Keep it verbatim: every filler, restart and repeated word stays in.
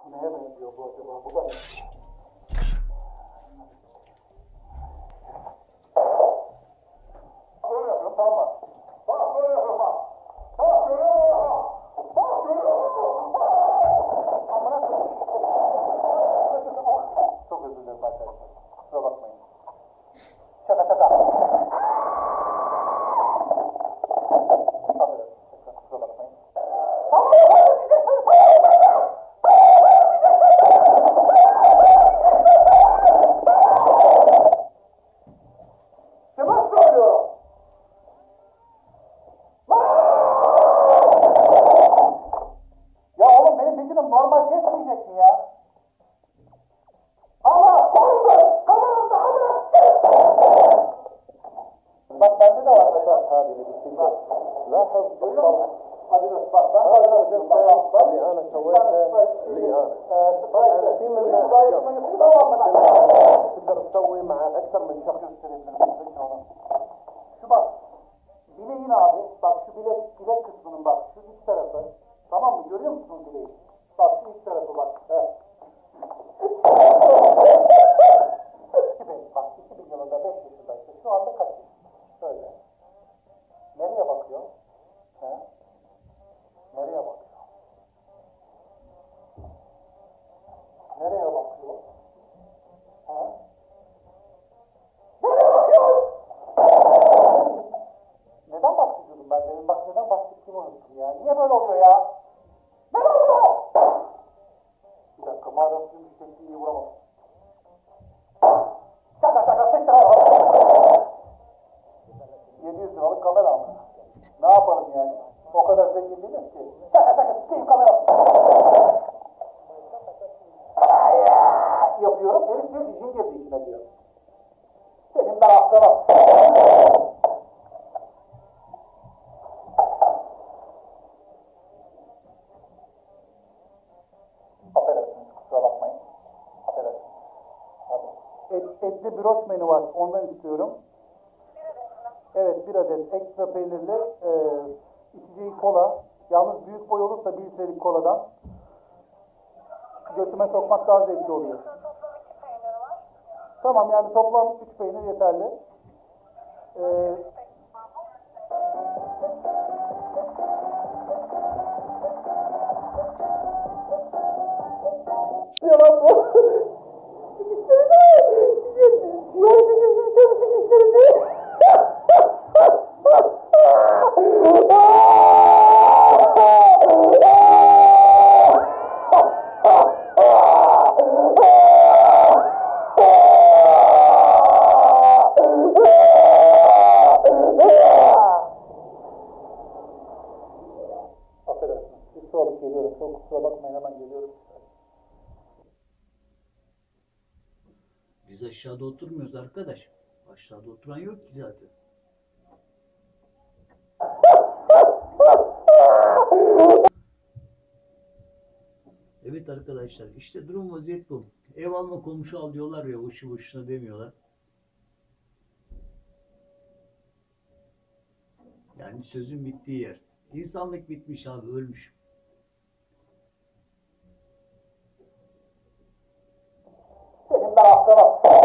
Neye benziyor bu acaba? Bu da ne? Böyle yapıyorum, tamam bak. Bak böyle yapıyorum bak. Bak görüyor musun? Bak görüyor musun? Amına koyayım. Çok özür dilerim arkadaşlar. Kusura bakmayın. Şaka şaka. Affedersin, kusura bakmayın. Tamam, normal geçmeyecek mi ya? Ama sonunda kameramda ama bak bende de var mesela. Hadi bir şey var. Rahatsız görüyor musun? Hadi bak bak ben de yapıyorum. Bak bak. اللي انا سويتها اللي انا انا في منها تقدر تسوي مع اكثر من شخص. Şu bak. Bileğin abi. Bak şu bilek bilek kısmının bak şu iç tarafı. Tamam mı? Görüyor musun bileği? Bak şu iç tarafı bak. Evet. iki bin, bak iki bin yılında beş yaşındaydı. Şu anda kaç yaşında? Şöyle. Nereye bakıyor? He? Nereye bakıyor? Nereye bakıyor? He? Nereye bakıyor? Neden bahsediyordum ben demin? Bak neden bahsettiğimi unuttum ya. Niye böyle oluyor ya? Ne oldu? Bir dakika, madem tüm müşteriyi iyi vuramadım. Şaka şaka seçtim. yedi yüz liralık kamera mı? Ne yapalım yani? O kadar zengin değiliz ki. Şaka şaka sikeyim kamera. Yapıyorum, herif diyor ki jin girdi içine diyor. Senin ben aklına. Affedersiniz, kusura bakmayın. Affedersiniz. Et, etli broş menü var, ondan istiyorum. Evet, bir adet ekstra peynirli, e, içeceği kola. Yalnız büyük boy olursa bir litrelik koladan. Götüme sokmak daha zevkli oluyor. Tamam, yani toplam üç peynir yeterli. Ee, Yalan bu. Affedersiniz, bir su alıp geliyorum. Çok kusura bakmayın, hemen geliyorum. Biz aşağıda oturmuyoruz arkadaş. Aşağıda oturan yok ki zaten. Evet arkadaşlar, işte durum vaziyet bu. Ev alma komşu al diyorlar ya, boşu boşuna demiyorlar. Yani sözün bittiği yer. İnsanlık bitmiş abi, ölmüş. Senin ben aklına.